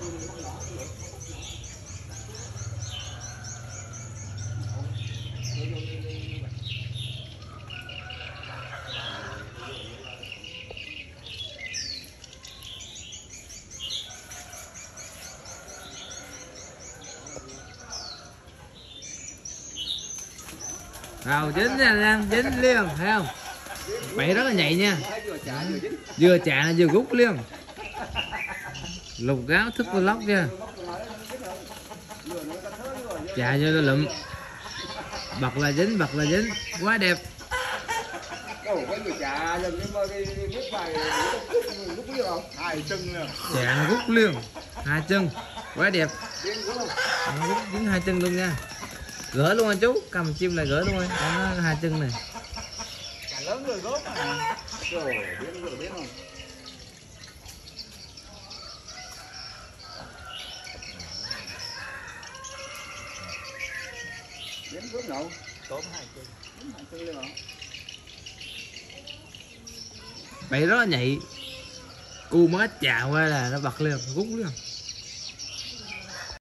Rồi dính nha anh, dính liền thấy không? Bậy rất là nhạy nha. Vừa chạ vừa rút liền. Lục gáo thức vlog nha. Chạ vô nó lụm. Bật là dính, quá đẹp. Chạ nó rút liền, 2 chân, quá đẹp. Rút dính 2 chân luôn nha. Gỡ luôn anh chú, cầm chim lại gỡ luôn anh. Đó, 2 chân này. Lớn rồi gốm mà. Rồi, biết không? Đến gốm đâu? Tốn 2 chân. 2 chân luôn hả? Bậy rất là nhạy. Cu má chà qua là nó bật lên, rút luôn.